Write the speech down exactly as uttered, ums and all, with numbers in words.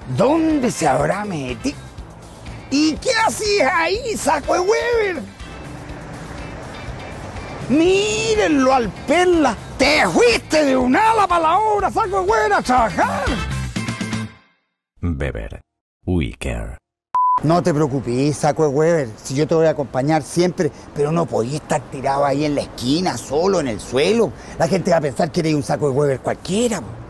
¿Dónde se habrá metido? ¿Y qué hacías ahí, saco de Weber? Mírenlo al perla. Te fuiste de un ala para la obra, saco de Weber, a trabajar. Weber, we care. No te preocupes, saco de Weber, si yo te voy a acompañar siempre, pero no podía estar tirado ahí en la esquina, solo, en el suelo. La gente va a pensar que eres un saco de Weber cualquiera.